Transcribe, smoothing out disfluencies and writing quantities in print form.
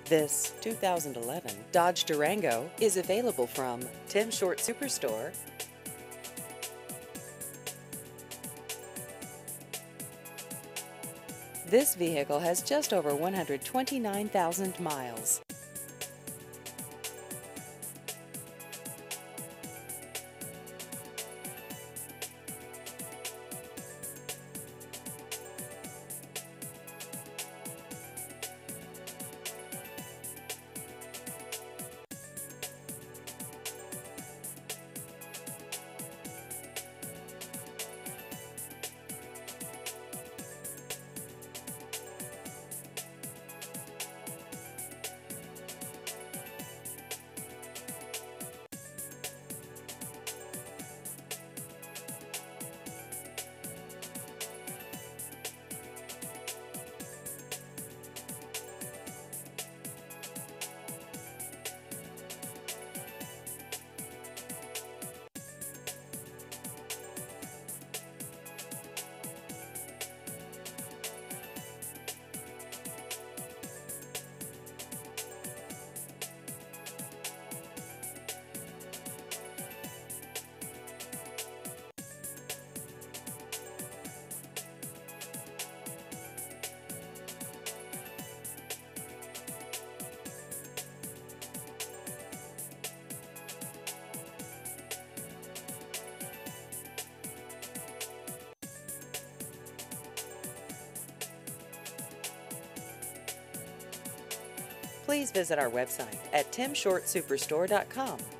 This 2011 Dodge Durango is available from Tim Short Superstore. This vehicle has just over 129,000 miles. Please visit our website at timshortsuperstore.com.